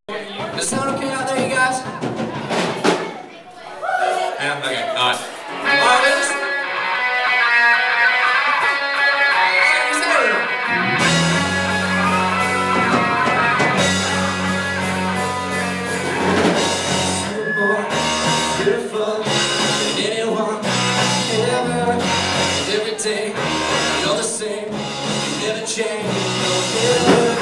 Does it sound okay out there, you guys? Yeah, okay, alright. Alright, let's... Beautiful than anyone ever. Every day you're the same. You never change. No, never.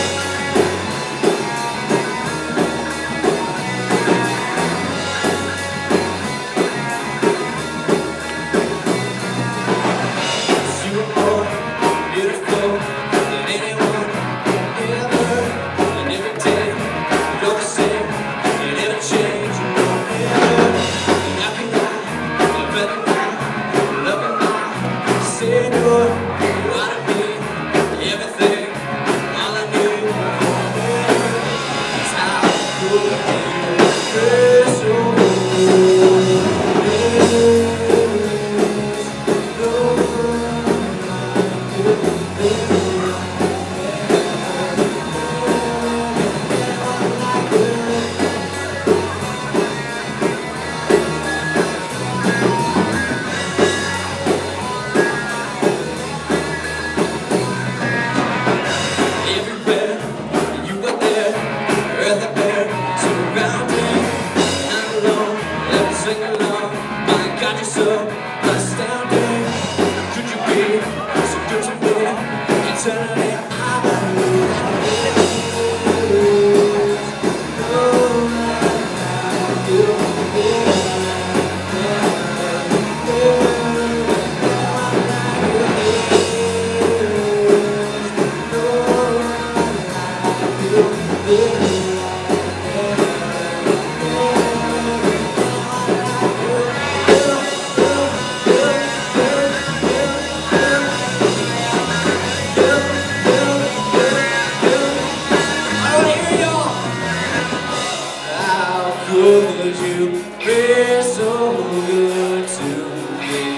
Could you be so good to me?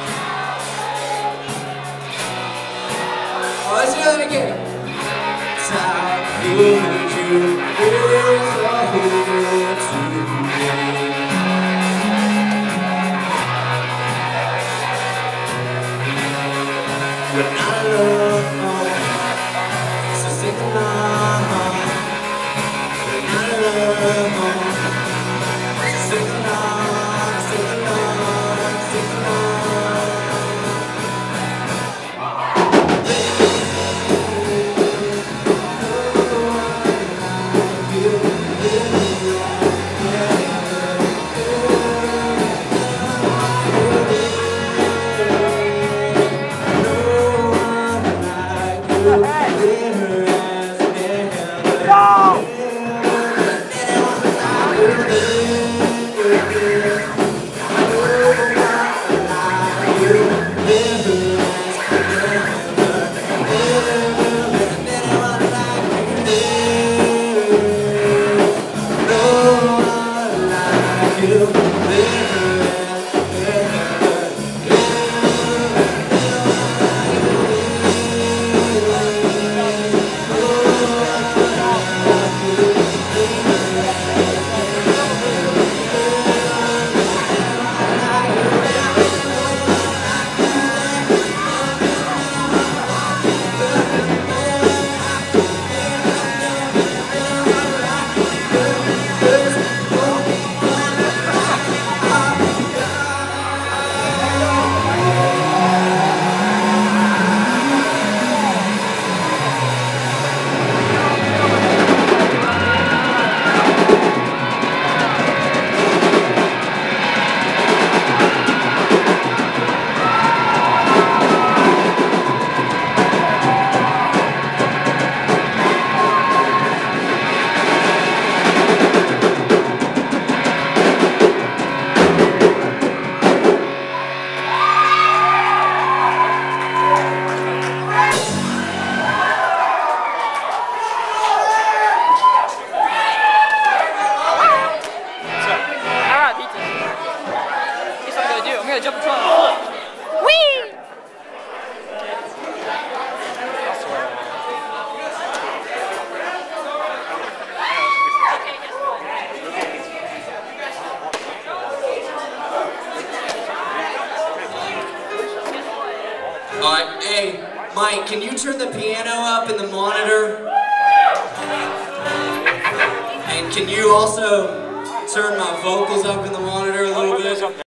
Oh, let's do that again. How could you be so good to me? When I love home, so sing along. When I love home, sing along, sing along, sing along. Alright, hey, Mike, can you turn the piano up in the monitor? And can you also turn my vocals up in the monitor a little bit?